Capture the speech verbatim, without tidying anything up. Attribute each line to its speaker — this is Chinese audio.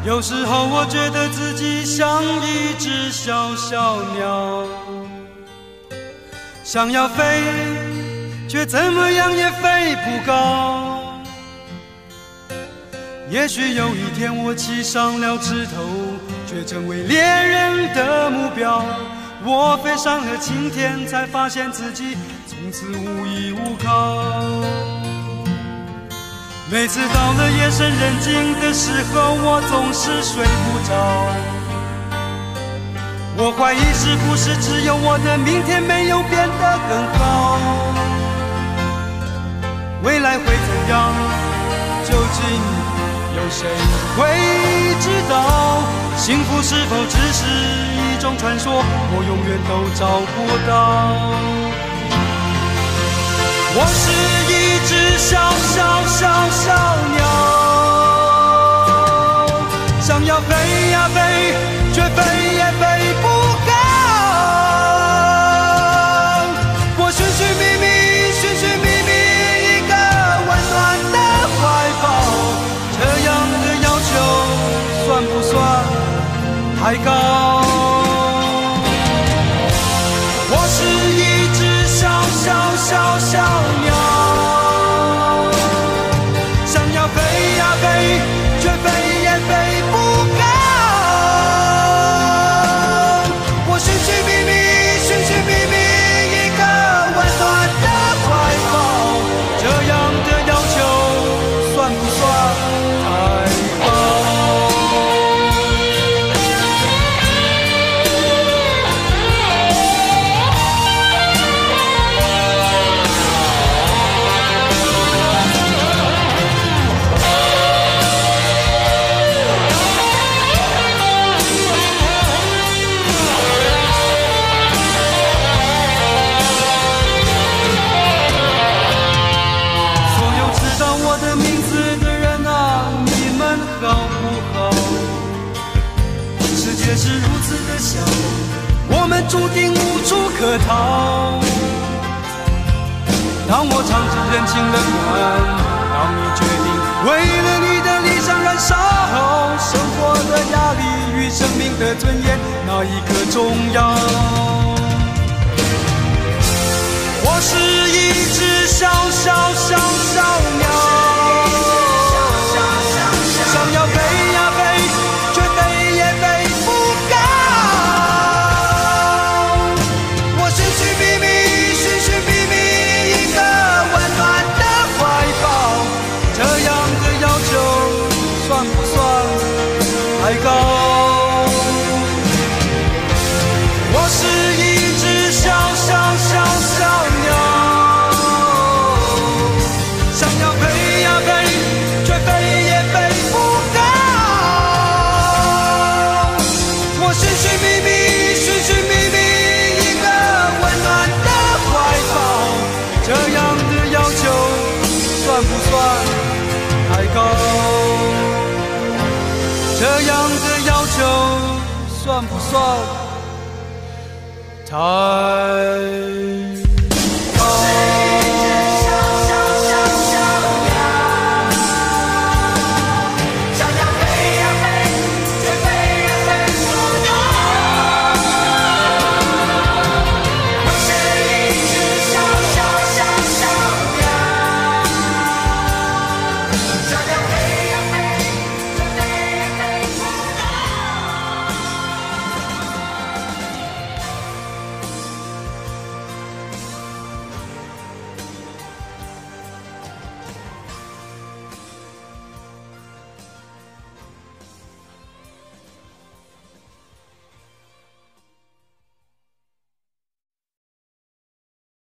Speaker 1: 有时候我觉得自己像一只小小鸟，想要飞，却怎么样也飞不高。也许有一天我栖上了枝头，却成为猎人的目标。我飞上了青天，才发现自己从此无依无靠。每次到了夜深人静的时候，我总是睡不着。我怀疑是不是只有我的明天没有变得更好？未来会怎样？究竟有谁会知道？幸福是否只是一种传说？我永远都找不到。我是一只小小小小鸟，想要飞呀飞，却飞也飞不高。我寻寻觅觅，寻寻觅觅一个温暖的怀抱，这样的要求算不算太高？我是一只小小小小鸟，想要飞呀飞，却飞也飞不高。我寻寻觅觅，寻寻觅觅一个温暖的怀抱，这样的要求算不算太高？是如此的小，我们注定无处可逃。当我尝尽人情冷暖，当你决定为了你的理想燃烧，生活的压力与生命的尊严，哪一个重要？我是一只小小小小鸟，想要飞呀飞，却飞也飞不高。我寻寻觅觅，寻寻觅觅一个温暖的怀抱，这样的要求算不算太高？我是一只小小小小鸟，想要飞呀飞，却飞也飞不高。我寻寻觅觅，寻寻觅觅一个温暖的怀抱，这样的要求算不算太高？这样的要求算不算太